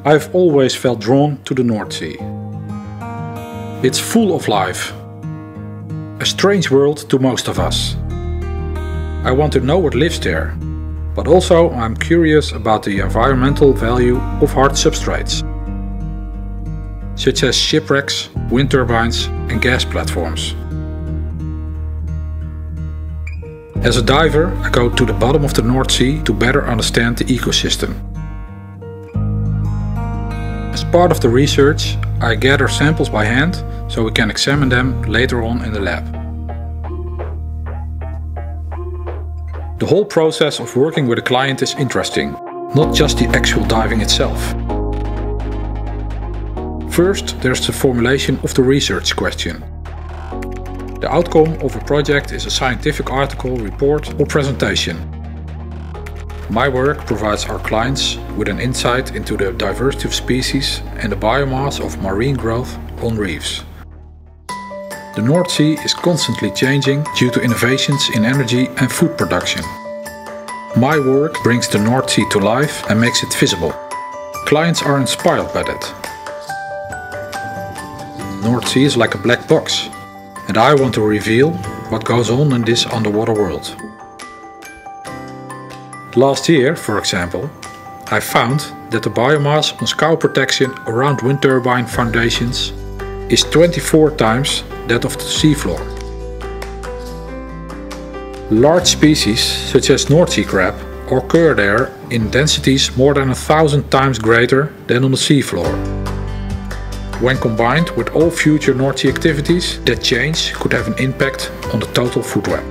I've always felt drawn to the North Sea. It's full of life. A strange world to most of us. I want to know what lives there, but also I'm curious about the environmental value of hard substrates, such as shipwrecks, wind turbines and gas platforms. As a diver, I go to the bottom of the North Sea to better understand the ecosystem. As part of the research, I gather samples by hand so we can examine them later on in the lab. The whole process of working with a client is interesting, not just the actual diving itself. First, there's the formulation of the research question. The outcome of a project is a scientific article, report or presentation. My work provides our clients with an insight into the diversity of species and the biomass of marine growth on reefs. The North Sea is constantly changing due to innovations in energy and food production. My work brings the North Sea to life and makes it visible. Clients are inspired by that. The North Sea is like a black box, and I want to reveal what goes on in this underwater world. Last year, for example, I found that the biomass on scour protection around wind turbine foundations is 24 times that of the seafloor. Large species such as North Sea crab occur there in densities more than 1,000 times greater than on the seafloor. When combined with all future North Sea activities, that change could have an impact on the total food web.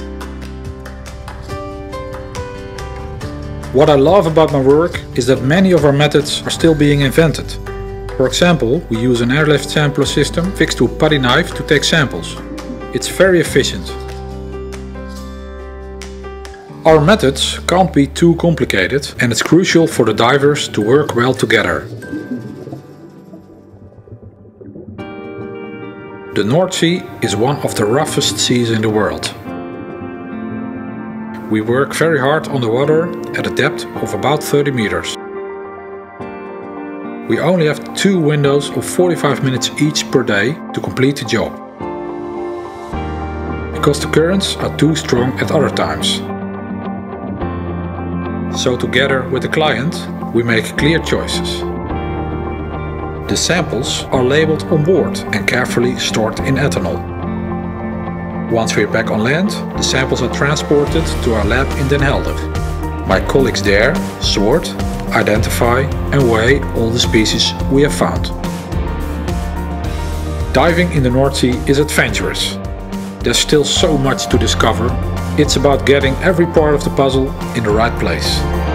What I love about my work is that many of our methods are still being invented. For example, we use an airlift sampler system fixed to a putty knife to take samples. It's very efficient. Our methods can't be too complicated, and it's crucial for the divers to work well together. The North Sea is one of the roughest seas in the world. We work very hard on the water at a depth of about 30 meters. We only have 2 windows of 45 minutes each per day to complete the job, because the currents are too strong at other times. So together with the client, we make clear choices. The samples are labeled on board and carefully stored in ethanol. Once we're back on land, the samples are transported to our lab in Den Helder. My colleagues there sort, identify and weigh all the species we have found. Diving in the North Sea is adventurous. There's still so much to discover. It's about getting every part of the puzzle in the right place.